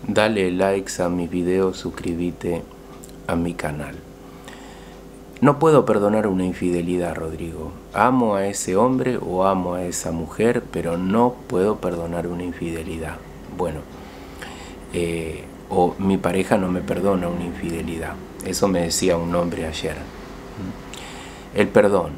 dale likes a mis videos, suscríbete a mi canal. No puedo perdonar una infidelidad, Rodrigo. Amo a ese hombre o amo a esa mujer, pero no puedo perdonar una infidelidad. Bueno, o mi pareja no me perdona una infidelidad. Eso me decía un hombre ayer. El perdón.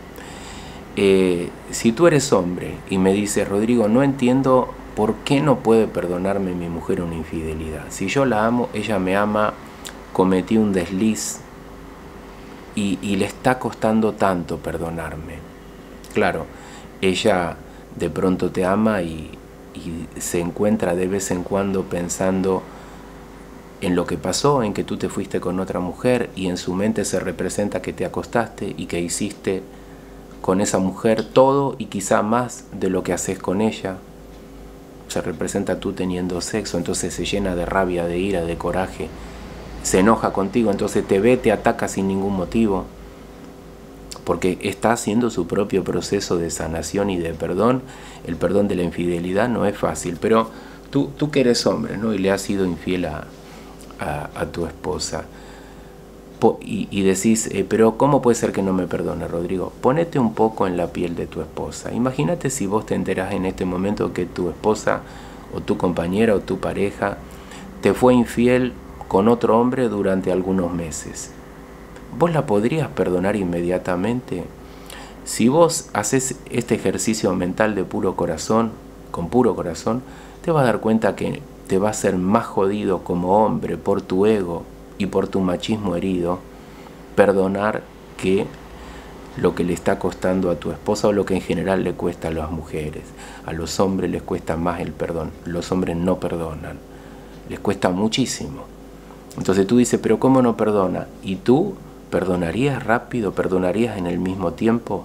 Si tú eres hombre y me dices, Rodrigo, no entiendo por qué no puede perdonarme mi mujer una infidelidad. Si yo la amo, ella me ama, cometí un desliz y le está costando tanto perdonarme. Claro, ella de pronto te ama y se encuentra de vez en cuando pensando en lo que pasó, en que tú te fuiste con otra mujer, y en su mente se representa que te acostaste y que hiciste con esa mujer todo y quizá más de lo que haces con ella. Se representa tú teniendo sexo, entonces se llena de rabia, de ira, de coraje, se enoja contigo, entonces te ve, te ataca sin ningún motivo, porque está haciendo su propio proceso de sanación y de perdón. El perdón de la infidelidad no es fácil, pero tú que eres hombre, ¿no? Y le has sido infiel a tu esposa, y decís, pero ¿cómo puede ser que no me perdone, Rodrigo? Ponete un poco en la piel de tu esposa. Imagínate si vos te enterás en este momento que tu esposa o tu compañera o tu pareja te fue infiel con otro hombre durante algunos meses. ¿Vos la podrías perdonar inmediatamente? Si vos haces este ejercicio mental de puro corazón, con puro corazón, te vas a dar cuenta que te va a ser más jodido como hombre por tu ego y por tu machismo herido perdonar que lo que le está costando a tu esposa, o lo que en general le cuesta a las mujeres. A los hombres les cuesta más el perdón. Los hombres no perdonan, les cuesta muchísimo. Entonces tú dices, pero ¿cómo no perdona? ¿Y tú perdonarías rápido? ¿Perdonarías en el mismo tiempo?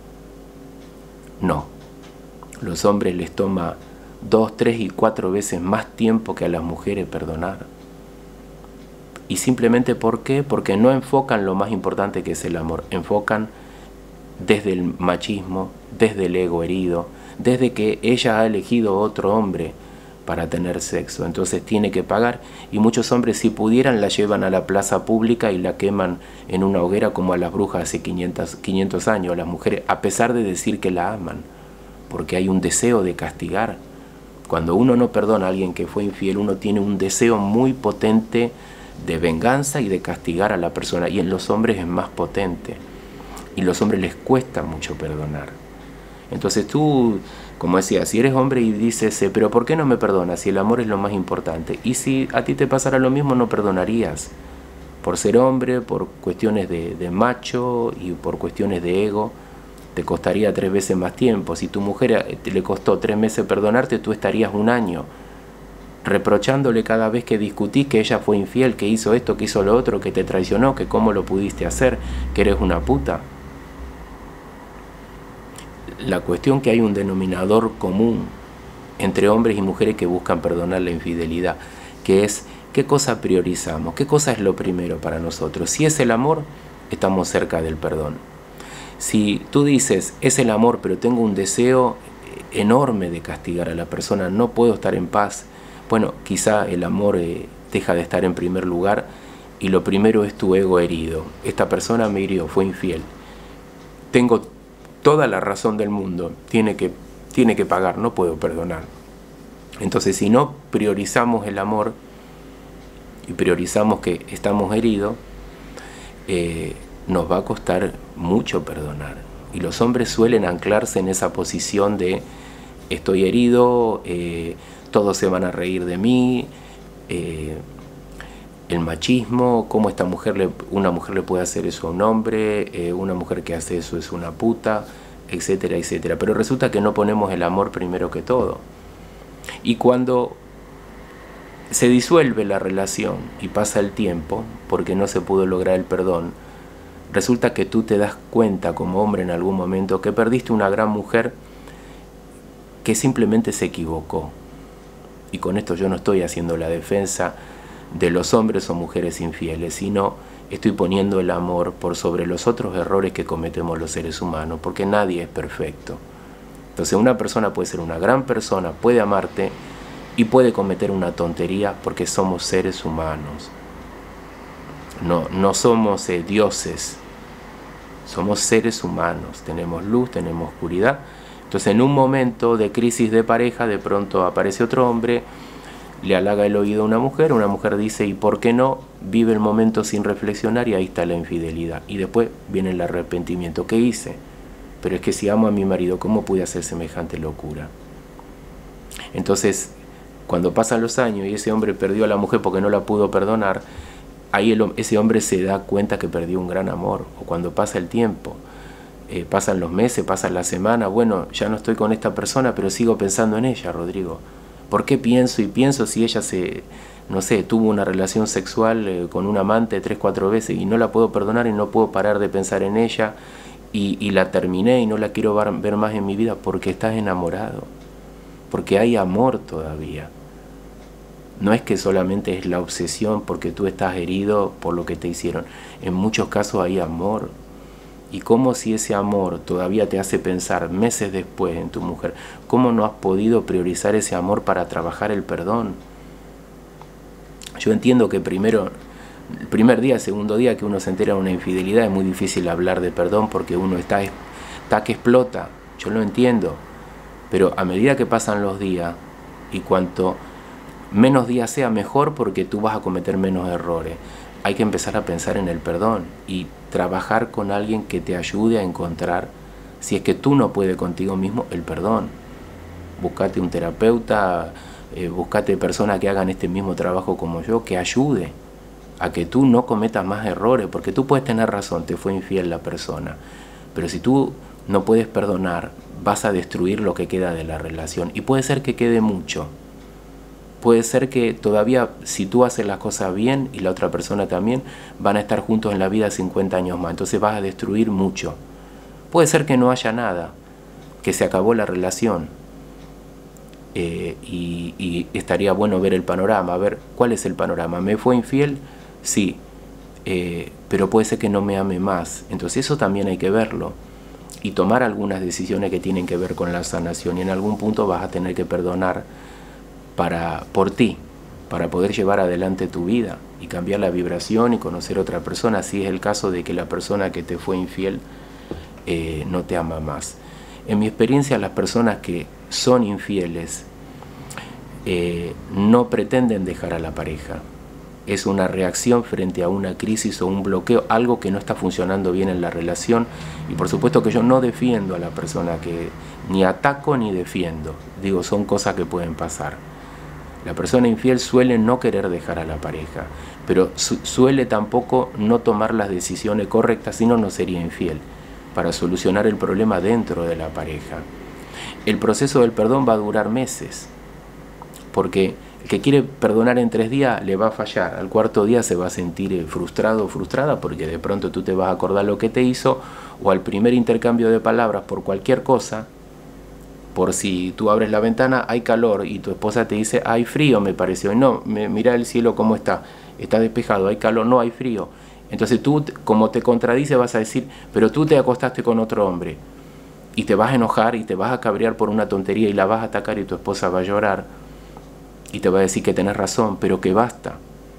No. Los hombres les toma 2, 3 y 4 veces más tiempo que a las mujeres perdonar. Y simplemente ¿por qué? Porque no enfocan lo más importante, que es el amor. Enfocan desde el machismo, desde el ego herido, desde que ella ha elegido otro hombre para tener sexo, entonces tiene que pagar. Y muchos hombres, si pudieran, la llevan a la plaza pública y la queman en una hoguera como a las brujas hace 500 años, las mujeres, a pesar de decir que la aman, porque hay un deseo de castigar. Cuando uno no perdona a alguien que fue infiel, uno tiene un deseo muy potente de venganza y de castigar a la persona, y en los hombres es más potente, y a los hombres les cuesta mucho perdonar. Entonces tú, como decía, si eres hombre y dices, pero ¿por qué no me perdonas si el amor es lo más importante? Y si a ti te pasara lo mismo, no perdonarías, por ser hombre, por cuestiones de macho y por cuestiones de ego. Te costaría 3 veces más tiempo. Si tu mujer le costó 3 meses perdonarte, tú estarías 1 año reprochándole cada vez que discutís que ella fue infiel, que hizo esto, que hizo lo otro, que te traicionó, que cómo lo pudiste hacer, que eres una puta. La cuestión que hay un denominador común entre hombres y mujeres que buscan perdonar la infidelidad, que es qué cosa priorizamos, qué cosa es lo primero para nosotros. Si es el amor, estamos cerca del perdón. Si tú dices, es el amor, pero tengo un deseo enorme de castigar a la persona, no puedo estar en paz, bueno, quizá el amor deja de estar en primer lugar, y lo primero es tu ego herido. Esta persona me hirió, fue infiel. Tengo toda la razón del mundo, tiene que pagar, no puedo perdonar. Entonces, si no priorizamos el amor y priorizamos que estamos heridos, nos va a costar mucho perdonar. Y los hombres suelen anclarse en esa posición de estoy herido, todos se van a reír de mí, el machismo, cómo una mujer le puede hacer eso a un hombre, una mujer que hace eso es una puta, etcétera, etcétera. Pero resulta que no ponemos el amor primero que todo. Y cuando se disuelve la relación y pasa el tiempo, porque no se pudo lograr el perdón, resulta que tú te das cuenta como hombre en algún momento que perdiste una gran mujer que simplemente se equivocó. Y con esto yo no estoy haciendo la defensa de los hombres o mujeres infieles, sino estoy poniendo el amor por sobre los otros errores que cometemos los seres humanos, porque nadie es perfecto. Entonces una persona puede ser una gran persona, puede amarte, y puede cometer una tontería porque somos seres humanos. No somos dioses, somos seres humanos, tenemos luz, tenemos oscuridad. Entonces en un momento de crisis de pareja, de pronto aparece otro hombre, le halaga el oído a una mujer dice, ¿y por qué no? Vive el momento sin reflexionar y ahí está la infidelidad. Y después viene el arrepentimiento. ¿Qué hice? Pero es que si amo a mi marido, ¿cómo pude hacer semejante locura? Entonces, cuando pasan los años y ese hombre perdió a la mujer porque no la pudo perdonar, ahí ese hombre se da cuenta que perdió un gran amor. O cuando pasa el tiempo, pasan los meses, pasan las semanas, bueno, ya no estoy con esta persona, pero sigo pensando en ella, Rodrigo. ¿Por qué pienso y pienso si ella no sé, tuvo una relación sexual con un amante 3, 4 veces y no la puedo perdonar y no puedo parar de pensar en ella y la terminé y no la quiero ver más en mi vida? Porque estás enamorado, porque hay amor todavía. No es que solamente es la obsesión porque tú estás herido por lo que te hicieron. En muchos casos hay amor. Y cómo si ese amor todavía te hace pensar meses después en tu mujer, ¿cómo no has podido priorizar ese amor para trabajar el perdón? Yo entiendo que el primer día, el segundo día que uno se entera de una infidelidad es muy difícil hablar de perdón porque uno está que explota, yo lo entiendo, pero a medida que pasan los días y cuanto menos días sea mejor porque tú vas a cometer menos errores, hay que empezar a pensar en el perdón y trabajar con alguien que te ayude a encontrar, si es que tú no puedes contigo mismo, el perdón. Búscate un terapeuta, búscate personas que hagan este mismo trabajo como yo, que ayude a que tú no cometas más errores, porque tú puedes tener razón, te fue infiel la persona, pero si tú no puedes perdonar, vas a destruir lo que queda de la relación y puede ser que quede mucho. Puede ser que todavía, si tú haces las cosas bien y la otra persona también, van a estar juntos en la vida 50 años más. Entonces vas a destruir mucho. Puede ser que no haya nada, que se acabó la relación. Y estaría bueno ver el panorama. A ver, ¿cuál es el panorama? ¿Me fue infiel? Sí. Pero puede ser que no me ame más. Entonces eso también hay que verlo. Y tomar algunas decisiones que tienen que ver con la sanación. Y en algún punto vas a tener que perdonar por ti, para poder llevar adelante tu vida y cambiar la vibración y conocer a otra persona, si es el caso de que la persona que te fue infiel no te ama más. En mi experiencia, las personas que son infieles no pretenden dejar a la pareja. Es una reacción frente a una crisis o un bloqueo, algo que no está funcionando bien en la relación. Y por supuesto que yo no defiendo a la persona, que ni ataco ni defiendo. Digo, son cosas que pueden pasar. La persona infiel suele no querer dejar a la pareja, pero suele tampoco no tomar las decisiones correctas, si no, no sería infiel, para solucionar el problema dentro de la pareja. El proceso del perdón va a durar meses, porque el que quiere perdonar en 3 días le va a fallar. Al 4.º día se va a sentir frustrado o frustrada porque de pronto tú te vas a acordar lo que te hizo, o al primer intercambio de palabras por cualquier cosa, por si tú abres la ventana, hay calor y tu esposa te dice, hay frío, me pareció. No, mira el cielo cómo está despejado, hay calor, no, hay frío. Entonces tú, como te contradice, vas a decir, pero tú te acostaste con otro hombre. Y te vas a enojar y te vas a cabrear por una tontería y la vas a atacar y tu esposa va a llorar y te va a decir que tenés razón, pero que basta.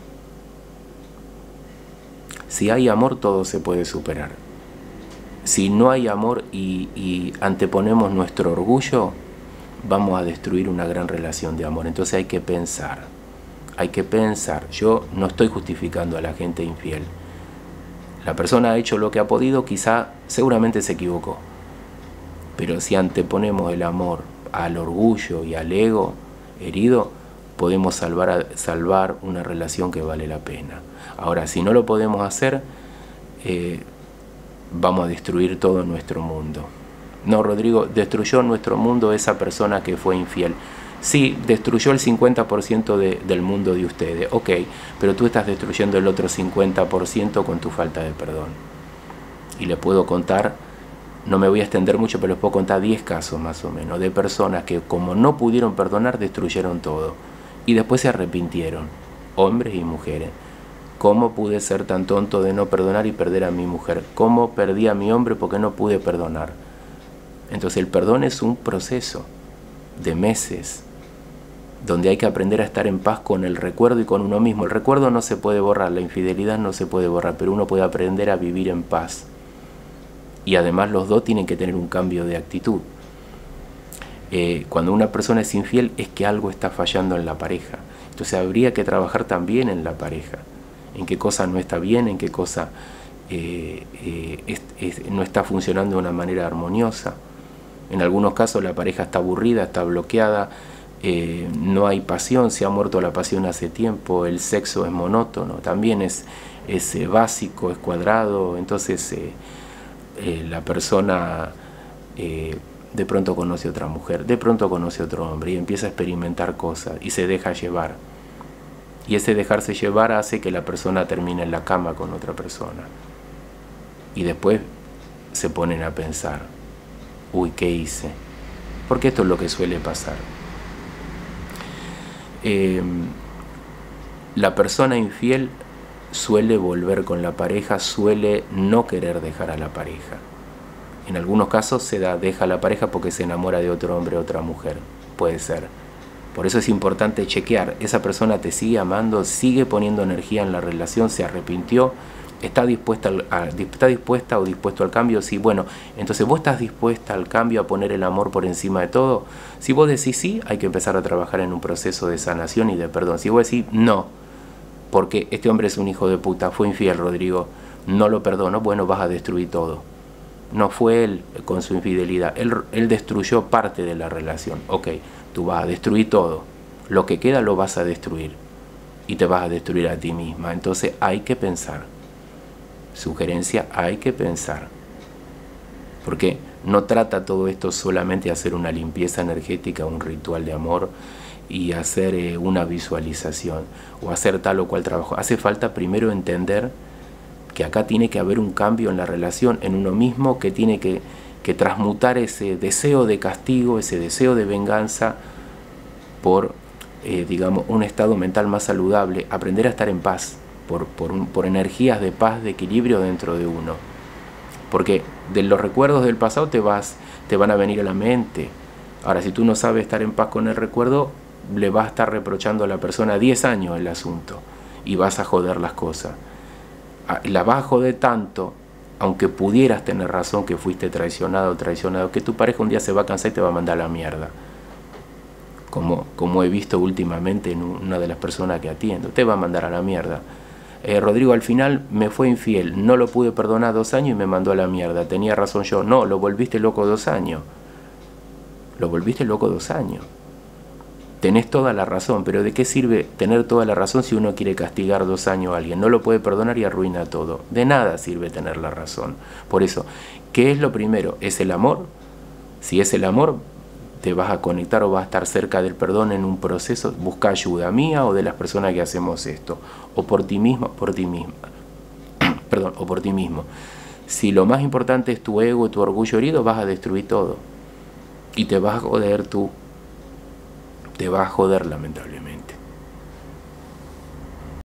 Si hay amor, todo se puede superar. Si no hay amor y anteponemos nuestro orgullo, vamos a destruir una gran relación de amor. Entonces hay que pensar. Yo no estoy justificando a la gente infiel. La persona ha hecho lo que ha podido, seguramente se equivocó. Pero si anteponemos el amor al orgullo y al ego herido, podemos salvar una relación que vale la pena. Ahora, si no lo podemos hacer, vamos a destruir todo nuestro mundo. No, Rodrigo, destruyó nuestro mundo esa persona que fue infiel. Sí, destruyó el 50% del mundo de ustedes, ok, pero tú estás destruyendo el otro 50% con tu falta de perdón. Y le puedo contar, no me voy a extender mucho, pero les puedo contar 10 casos más o menos, de personas que como no pudieron perdonar, destruyeron todo. Y después se arrepintieron, hombres y mujeres. ¿Cómo pude ser tan tonto de no perdonar y perder a mi mujer? ¿Cómo perdí a mi hombre porque no pude perdonar? Entonces el perdón es un proceso de meses. donde hay que aprender a estar en paz con el recuerdo y con uno mismo. El recuerdo no se puede borrar, la infidelidad no se puede borrar, pero uno puede aprender a vivir en paz. Y además los dos tienen que tener un cambio de actitud. Cuando una persona es infiel es que algo está fallando en la pareja. Entonces habría que trabajar también en la pareja, en qué cosa no está bien, en qué cosa no está funcionando de una manera armoniosa. En algunos casos la pareja está aburrida, está bloqueada, no hay pasión, se ha muerto la pasión hace tiempo, el sexo es monótono, también es básico, es cuadrado. Entonces la persona de pronto conoce otra mujer, de pronto conoce otro hombre y empieza a experimentar cosas y se deja llevar. Y ese dejarse llevar hace que la persona termine en la cama con otra persona. Y después se ponen a pensar, uy, ¿qué hice? Porque esto es lo que suele pasar. La persona infiel suele volver con la pareja, suele no querer dejar a la pareja. En algunos casos deja a la pareja porque se enamora de otro hombre o otra mujer, puede ser. Por eso es importante chequear, esa persona te sigue amando, sigue poniendo energía en la relación, se arrepintió, está dispuesta o dispuesto al cambio. Sí, bueno, entonces vos estás dispuesta al cambio, a poner el amor por encima de todo. Si vos decís sí, hay que empezar a trabajar en un proceso de sanación y de perdón. Si vos decís no, porque este hombre es un hijo de puta, fue infiel, Rodrigo, no lo perdono, bueno, vas a destruir todo. No fue él con su infidelidad, él destruyó parte de la relación. Ok, tú vas a destruir todo, lo que queda lo vas a destruir y te vas a destruir a ti misma. Entonces hay que pensar, sugerencia, hay que pensar, porque no trata todo esto solamente de hacer una limpieza energética, un ritual de amor y hacer una visualización o hacer tal o cual trabajo. Hace falta primero entender que acá tiene que haber un cambio en la relación, en uno mismo, que tiene que transmutar ese deseo de castigo, ese deseo de venganza por, digamos, un estado mental más saludable, aprender a estar en paz, por energías de paz, de equilibrio dentro de uno. Porque de los recuerdos del pasado te van a venir a la mente. Ahora, si tú no sabes estar en paz con el recuerdo, le vas a estar reprochando a la persona 10 años el asunto y vas a joder las cosas. La vas a joder tanto, aunque pudieras tener razón que fuiste traicionado o traicionado, que tu pareja un día se va a cansar y te va a mandar a la mierda. Como he visto últimamente en una de las personas que atiendo, te va a mandar a la mierda. Rodrigo, al final me fue infiel, no lo pude perdonar 2 años y me mandó a la mierda. Tenía razón yo. No, lo volviste loco 2 años. Lo volviste loco 2 años. Tenés toda la razón, pero ¿de qué sirve tener toda la razón si uno quiere castigar 2 años a alguien? No lo puede perdonar y arruina todo. De nada sirve tener la razón. Por eso, ¿qué es lo primero? ¿Es el amor? Si es el amor, te vas a conectar o vas a estar cerca del perdón en un proceso. Busca ayuda mía o de las personas que hacemos esto. O por ti mismo, por ti misma. Perdón, o por ti mismo. Si lo más importante es tu ego, tu orgullo herido, vas a destruir todo. Y te vas a joder tú. Te va a joder lamentablemente.